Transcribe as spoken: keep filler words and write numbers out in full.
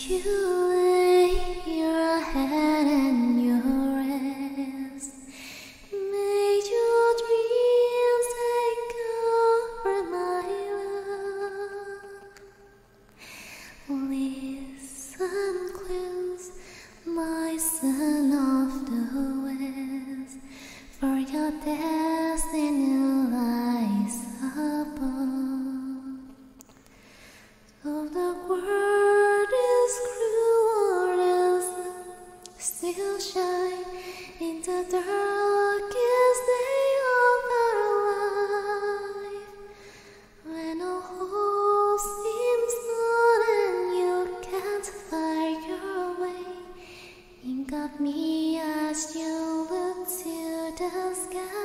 you lay your head and your rest, may your dreams take over my love. Listen close, my son of the west, for your destiny lies above. Though the world is cruel and still shine in the darkest day of our life, when all hope seems gone and you can't find your way, think of me as you look to the sky.